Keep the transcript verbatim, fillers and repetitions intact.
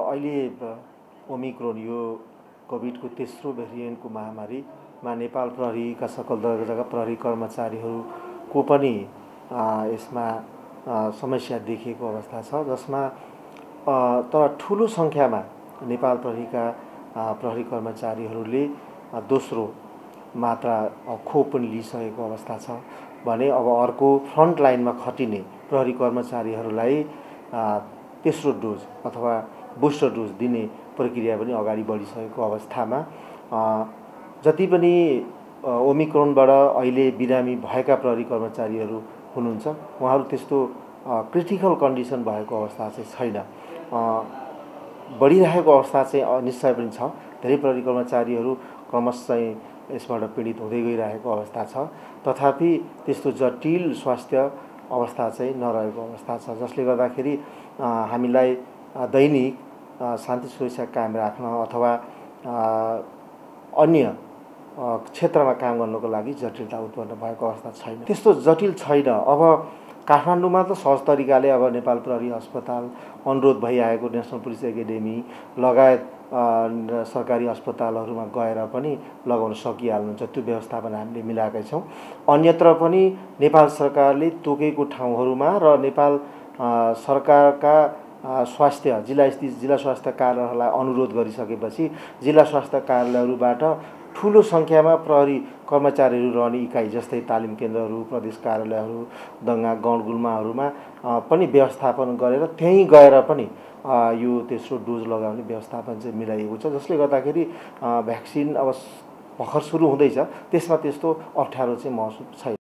अहिले ओमिक्रोन यो कोभिडको तेस्रो भेरिएन्टको महामारीमा नेपाल प्रहरीका सकल दर्जाका प्रहरी कर्मचारीहरूको पनि यसमा समस्या देखिएको अवस्था छ, जसमा तर ठुलो सङ्ख्यामा नेपाल प्रहरीका प्रहरी कर्मचारीहरूले दोस्रो मात्रा खोप पनि लिइसकेको अवस्था छ भने अब अर्को फ्रन्ट लाइनमा खटिने प्रहरी कर्मचारीहरूलाई तेस्रो डोज अथवा बुस्टर डोज दिने प्रक्रिया पनि अगाडि बढिसकेको अवस्थामा जति पनि ओमिक्रोनबाट अहिले बिरामी भएका प्रहरी कर्मचारीहरू हुनुहुन्छ उहाँहरू त्यस्तो क्रिटिकल कन्डिसन भएको अवस्था चाहिँ छैन। बढिरहेको अवस्था चाहिँ निश्चय पनि छ। धेरै प्रहरी कर्मचारीहरू क्रमशः चाहिँ यसबाट पीडित हुँदै गइरहेको अवस्था छ, तथापि त्यस्तो जटिल स्वास्थ्य अवस्था चाहिँ नरहेको अवस्था छ, जसले गर्दाखेरि हामीलाई दैनिक शान्ति सुरक्षा कायम राख्न अथवा अन्य क्षेत्रमा काम गर्नको लागि जटिलता उत्पन्न भएको अवस्था छैन। त्यस्तो जटिल छैन। अब काठमाडौँमा त सहज तरिकाले अब नेपाल प्रहरी अस्पताल अनुरोध भइआएको नेसनल पुलिस एकाडेमी लगायत सरकारी अस्पतालहरूमा गएर पनि लगाउन सकिहाल्नुहुन्छ। त्यो व्यवस्थापन हामीले मिलाएकै छौँ। अन्यत्र पनि नेपाल सरकारले तोकेको ठाउँहरूमा र नेपाल सरकारका स्वास्थ्य जिल्ला स्थित जिल्ला स्वास्थ्य कार्यालयहरूलाई अनुरोध गरिसकेपछि जिल्ला स्वास्थ्य कार्यालयहरूबाट ठुलो सङ्ख्यामा प्रहरी कर्मचारीहरू रहने इकाइ जस्तै तालिम केन्द्रहरू, प्रदेश कार्यालयहरू, दङ्गा गाउँगुल्माहरूमा पनि व्यवस्थापन गरेर त्यहीँ गएर पनि यो तेस्रो डोज लगाउने व्यवस्थापन चाहिँ मिलाइएको छ, जसले गर्दाखेरि भ्याक्सिन अब भर्खर सुरु हुँदैछ, त्यसमा त्यस्तो अप्ठ्यारो चाहिँ महसुस छैन।